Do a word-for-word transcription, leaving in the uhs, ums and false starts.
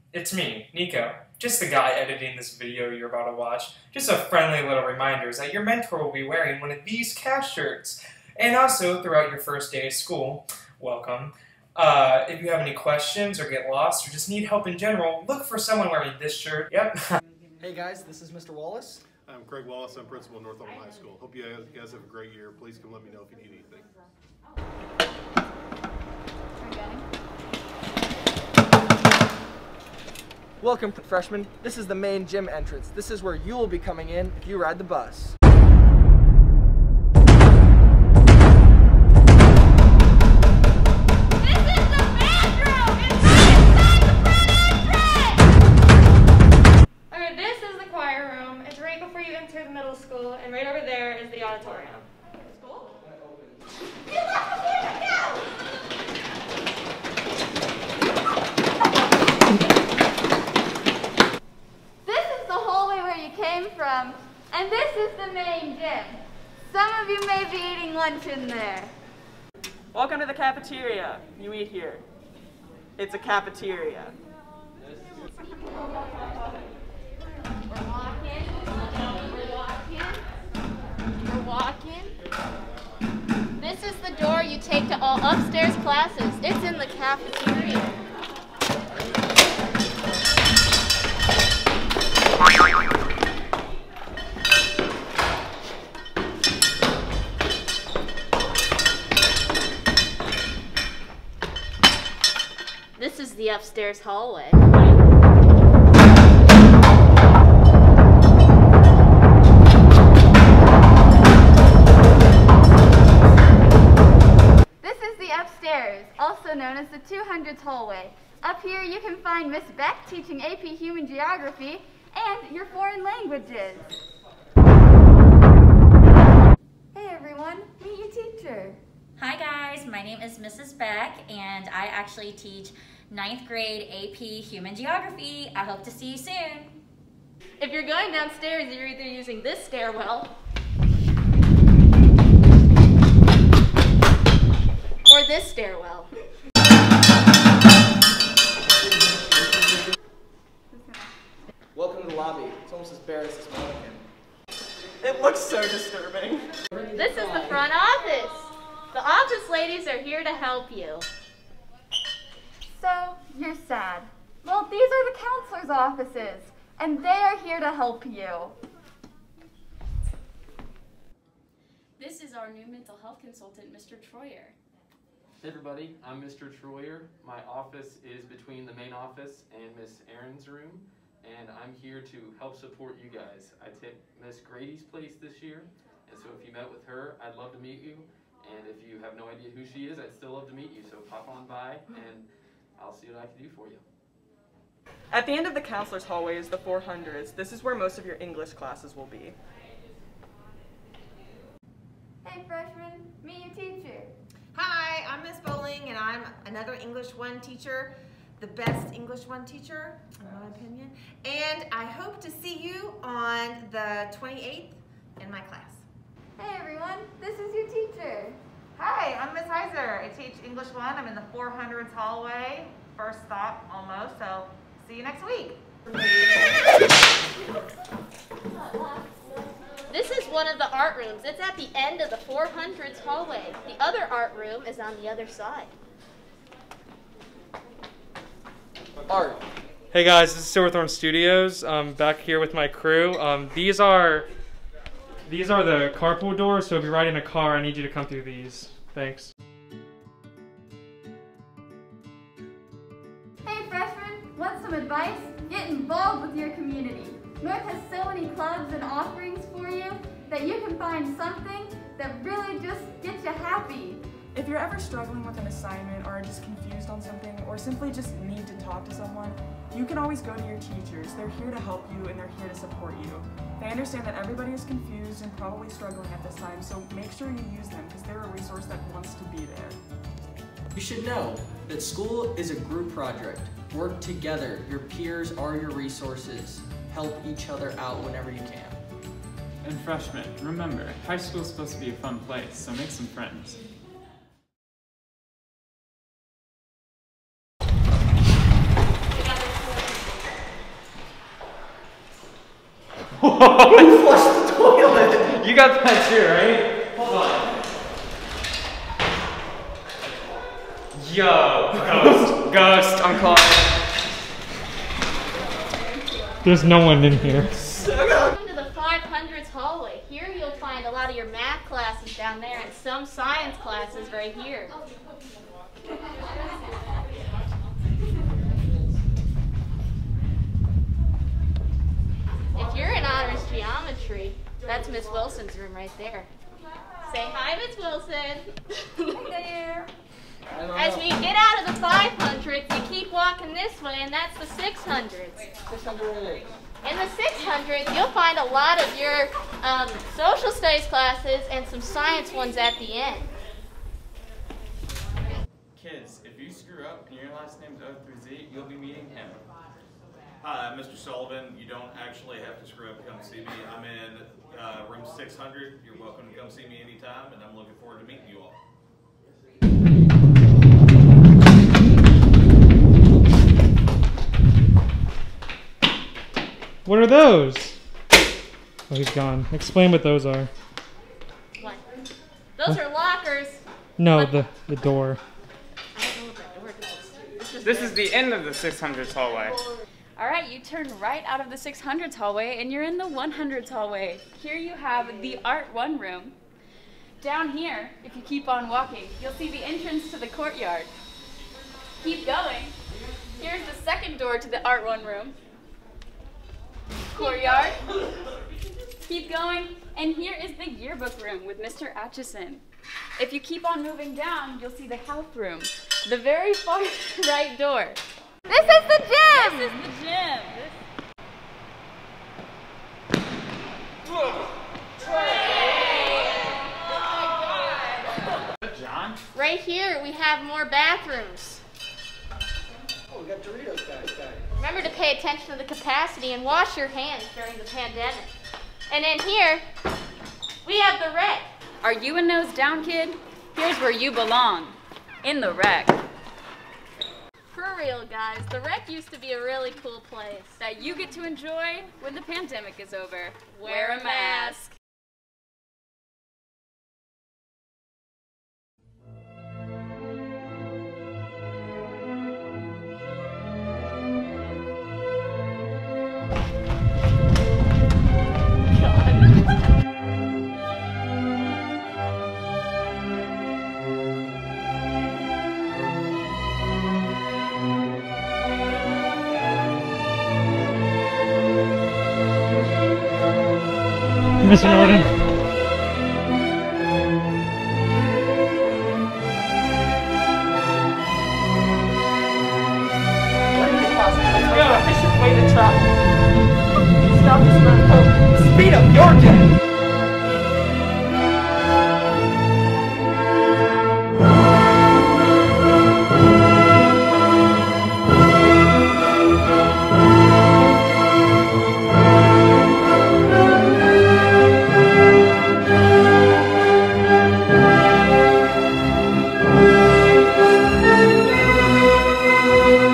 It's me, Nico. Just the guy editing this video you're about to watch. Just a friendly little reminder that your mentor will be wearing one of these cast shirts. And also, throughout your first day of school, welcome. Uh, if you have any questions or get lost or just need help in general, look for someone wearing this shirt. Yep. Hey guys, this is Mister Wallace. I'm Craig Wallace. I'm principal of North Oldham High School. Hope you guys have a great year. Please come let me know if you need anything. Welcome, freshmen. This is the main gym entrance. This is where you will be coming in if you ride the bus. Enter the middle school, and right over there is the auditorium. School? You left before the cow! This is the hallway where you came from, and this is the main gym. Some of you may be eating lunch in there. Welcome to the cafeteria. You eat here. It's a cafeteria. We're walking. We're walking. This is the door you take to all upstairs classes. It's in the cafeteria. This is the upstairs hallway. Also known as the two hundredth hallway. Up here you can find Miss Beck teaching A P Human Geography and your foreign languages. Hey everyone, meet your teacher. Hi guys, my name is Missus Beck and I actually teach ninth grade A P Human Geography. I hope to see you soon. If you're going downstairs, you're either using this stairwell or this stairwell. Welcome to the lobby. It's almost as bare as this mannequin. It looks so disturbing. This is the front office. The office ladies are here to help you. So, you're sad. Well, these are the counselor's offices, and they are here to help you. This is our new mental health consultant, Mister Troyer. Hey everybody, I'm Mister Troyer. My office is between the main office and Miss Aaron's room, and I'm here to help support you guys. I took Miss Grady's place this year, and so if you met with her, I'd love to meet you, and if you have no idea who she is, I'd still love to meet you, so pop on by and I'll see what I can do for you. At the end of the counselor's hallway is the four hundreds. This is where most of your English classes will be. Hey freshmen, meet your teacher. Hi, I'm Miss Bowling, and I'm another English one teacher, the best English one teacher, in my opinion. And I hope to see you on the twenty-eighth in my class. Hey everyone, this is your teacher. Hi, I'm Miss Heiser. I teach English one. I'm in the four hundreds hallway. First stop, almost, so see you next week. This is one of the art rooms. It's at the end of the four hundreds hallway. The other art room is on the other side. Art. Hey guys, this is Silverthorne Studios. I'm back here with my crew. Um, these are these are the carpool doors, so if you're riding a car, I need you to come through these. Thanks. Hey freshmen, want some advice? Get involved with your community. North has so many clubs and offerings for you that you can find something that really just gets you happy. If you're ever struggling with an assignment or are just confused on something or simply just need to talk to someone, you can always go to your teachers. They're here to help you and they're here to support you. They understand that everybody is confused and probably struggling at this time, so make sure you use them because they're a resource that wants to be there. You should know that school is a group project. Work together. Your peers are your resources. Help each other out whenever you can. And freshmen, remember, high school is supposed to be a fun place, so make some friends. Who flushed the toilet? You got that too, right? Hold on. Yo, ghost, ghost, I'm calling. There's no one in here. Welcome to the five hundreds hallway. Here you'll find a lot of your math classes down there and some science classes right here. If you're in honors geometry, that's Miss Wilson's room right there. Say hi, Miss Wilson. Hi there. As we get out of the five hundreds, you keep walking this way, and that's the six hundreds. six hundred. In the six hundreds, you'll find a lot of your um, social studies classes and some science ones at the end. Kids, if you screw up and your last name's O through Z, you'll be meeting him. Hi, I'm Mister Sullivan. You don't actually have to screw up to come see me. I'm in uh, room six hundred. You're welcome to come see me anytime, and I'm looking forward to meeting you all. What are those? Oh, he's gone. Explain what those are. What? Those are lockers. No, the, the door. I don't know what that door does. This is the end of the six hundreds hallway. Alright, you turn right out of the six hundreds hallway and you're in the one hundreds hallway. Here you have the Art one room. Down here, if you keep on walking, you'll see the entrance to the courtyard. Keep going. Here's the second door to the Art one room. Courtyard. Keep going, and here is the yearbook room with Mister Atchison. If you keep on moving down, you'll see the health room, the very far right door. This is the gym! This is the gym. John? Right here, we have more bathrooms. Oh, we got Doritos guys back. Remember to pay attention to the capacity and wash your hands during the pandemic. And then here, we have the rec. Are you a nose down kid? Here's where you belong, in the rec. For real, guys, the rec used to be a really cool place. That you get to enjoy when the pandemic is over. Wear a mask. Mister Norton. Let's go. Efficient way to travel. Stop this road. Speed up your jet.